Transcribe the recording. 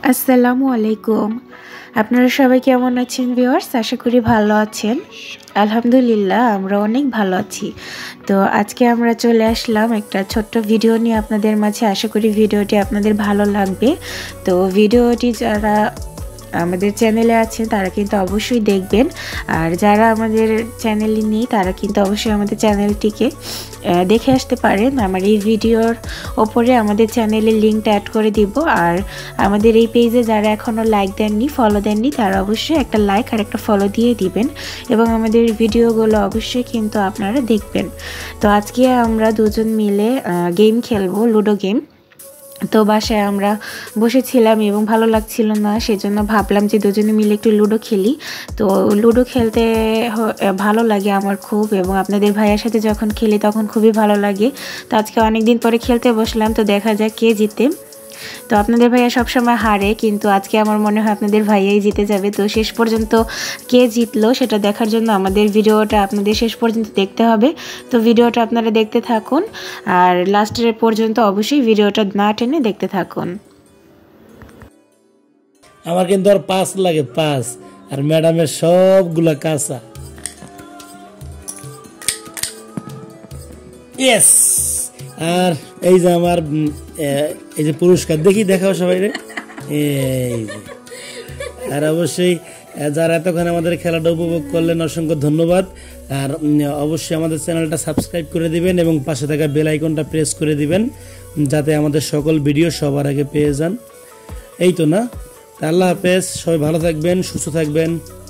আসসালামু আলাইকুম। আপনারা সবাই কেমন আছেন ভিউয়ার্স? আশা করি ভালো আছেন। আলহামদুলিল্লাহ আমরা অনেক ভালো আছি। তো আজকে আমরা চলে আসলাম একটা ছোট্ট ভিডিও নিয়ে আপনাদের মাঝে। আশা করি ভিডিওটি আপনাদের ভালো লাগবে। তো ভিডিওটি যারা আমাদের চ্যানেলে আছে তারা কিন্তু অবশ্যই দেখবেন, আর যারা আমাদের চ্যানেলে নেই তারা কিন্তু অবশ্যই আমাদের চ্যানেলটিকে দেখে আসতে পারেন। আমার এই ভিডিওর ওপরে আমাদের চ্যানেলের লিঙ্কটা অ্যাড করে দিব, আর আমাদের এই পেজে যারা এখনও লাইক দেননি, ফলো দেননি, তারা অবশ্যই একটা লাইক আর একটা ফলো দিয়ে দিবেন এবং আমাদের ভিডিওগুলো অবশ্যই কিন্তু আপনারা দেখবেন। তো আজকে আমরা দুজন মিলে গেম খেলবো, লুডো গেম। তো বাসায় আমরা বসেছিলাম এবং ভালো লাগছিল না, সেজন্য ভাবলাম যে দুজনে মিলে একটু লুডো খেলি। তো লুডো খেলতে ভালো লাগে আমার খুব, এবং আপনাদের ভাইয়ের সাথে যখন খেলি তখন খুবই ভালো লাগে। তো আজকে অনেক দিন পরে খেলতে বসলাম, তো দেখা যাক কে জিতে। তো আপনাদের ভাইয়া সবসময় হারে, কিন্তু আজকে আমার মনে হয় আপনাদের ভাইয়াই জিতে যাবে। তো শেষ পর্যন্ত কে জিতলো সেটা দেখার জন্য আমাদের ভিডিওটা আপনাদের শেষ পর্যন্ত দেখতে হবে। তো ভিডিওটা আপনারা দেখতে থাকুন, আর লাস্টের পর্যন্ত অবশ্যই ভিডিওটা না টেনে দেখতে থাকুন। আমার কিন্তু আর 5 লাগে, 5, আর ম্যাডামের সবগুলা কাঁচা। ইয়েস। আর এই যে আমার এই যে পুরস্কার, দেখাও সবাই রে। এই যে, আর অবশ্যই যারা এতক্ষণ আমাদের খেলাটা উপভোগ করলেন অসংখ্য ধন্যবাদ। আর অবশ্যই আমাদের চ্যানেলটা সাবস্ক্রাইব করে দিবেন এবং পাশে থাকা বেল আইকনটা প্রেস করে দিবেন, যাতে আমাদের সকল ভিডিও সবার আগে পেয়ে যান। এই তো না, আল্লাহ হাফেজ, সবাই ভালো থাকবেন, সুস্থ থাকবেন।